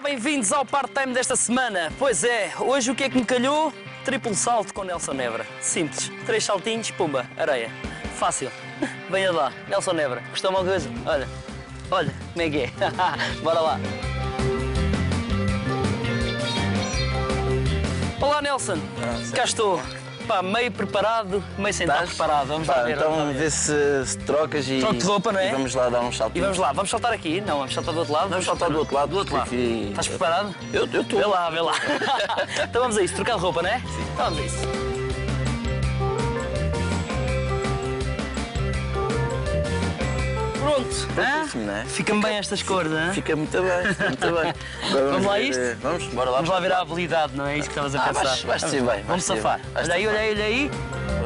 bem-vindos ao part-time desta semana. Pois é, hoje o que é que me calhou? Triplo salto com Nelson Nebra. Simples, 3 saltinhos, pumba, areia. Fácil. Venha lá, Nelson Nebra. Gostou uma coisa? Olha, olha como é que é. Bora lá. Olá, Nelson. Cá estou. Pá, meio preparado, meio sem estar preparado. Vamos lá ver. Então vamos ver se trocas e... Troco de roupa, não é? E vamos lá dar um salto. E vamos lá, vamos saltar aqui? Não, vamos saltar do outro lado? Vamos saltar do outro lado. Do outro lado. Aqui... Estás preparado? Eu estou. Vê lá, vê lá. Então vamos a isso, trocar de roupa, não é? Sim. Então vamos a isso. Pronto. Prontíssimo, não é? Fica-me bem estas cores, não é? Fica muito bem, fica muito bem. Vamos lá a isto? Vamos, bora lá. Vamos lá ver a habilidade, não é isso que estavas a pensar? Vais ser bem. Vamos safar. Olha aí, olha aí, olha aí.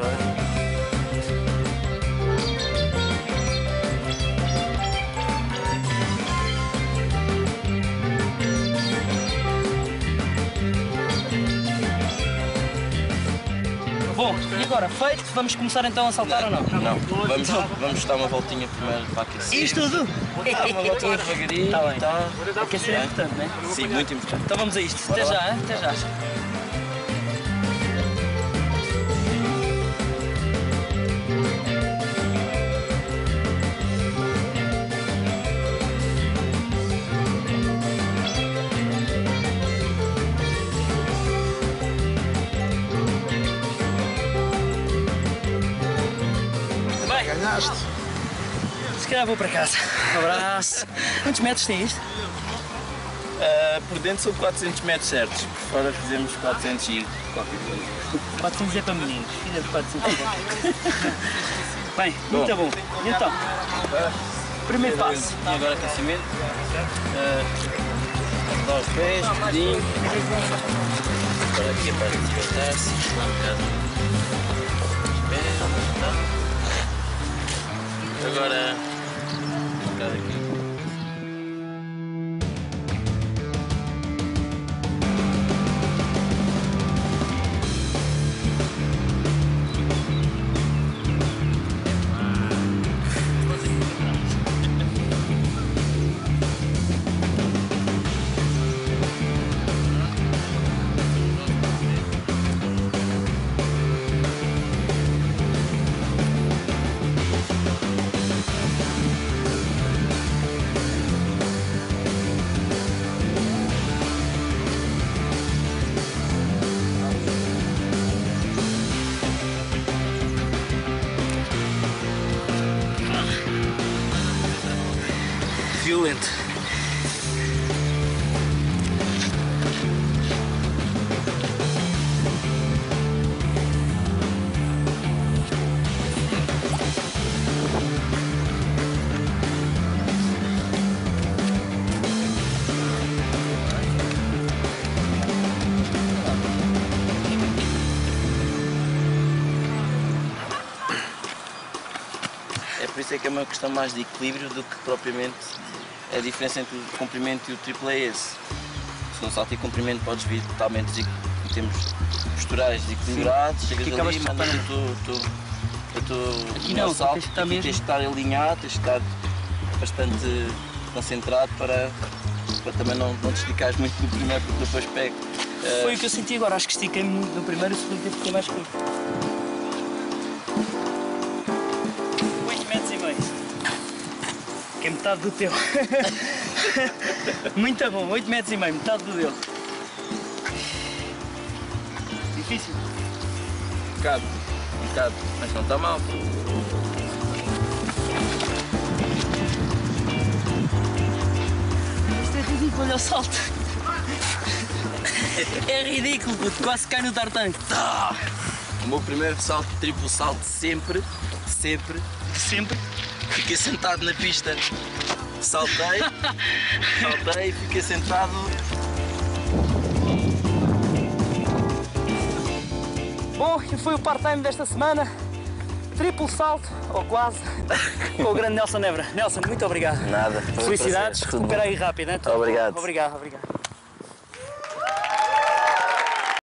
Bom, e agora, feito, vamos começar então a saltar ou não? Não, vamos dar uma voltinha primeiro para aquecer. Isto tudo? Uma voltinha devagarinho. Está bem. Tá. Aquecer é importante, não é? Sim, muito importante. Então vamos a isto. Até já, hein? Até já. Ganhaste. Se calhar vou para casa. Um abraço. Quantos metros tem isto? Por dentro são 400 metros certos. Por fora fizemos 400 e qualquer coisa. 400 é para meninos. Filha de 400 é para... Bem, muito bom. E então, primeiro passo. E agora aquecimento. Dá os pés, um bocadinho. Agora aqui para desgastar-se. Um bocado. Agora, um bocado aqui. Violento. É por isso é que é uma questão mais de equilíbrio do que propriamente a diferença entre o comprimento e o triplo é esse. Se não salto e comprimento podes vir totalmente em termos posturais desequilibrados, chegas ali, mandas o teu salto, tens de estar alinhado, tens de estar bastante concentrado para também não te esticares muito no primeiro porque depois pega. Foi o que eu senti agora, acho que estiquei muito no primeiro e o segundo tempo fiquei mais curto. 8 metros e meio. Que é metade do teu. Muito bom, 8 metros e meio, metade do dele. Difícil. Um bocado, mas não está mal. Isto é ridículo, olha o salto. É ridículo, puto, quase cai no tartanque. O meu primeiro salto, triplo salto, sempre. Fiquei sentado na pista. Saltei, fiquei sentado. Bom, e foi o part-time desta semana. Triplo salto, ou quase, com o grande Nelson Nebra. Nelson, muito obrigado. Nada. Felicidades, recupera aí rápido, né? Obrigado. Obrigado.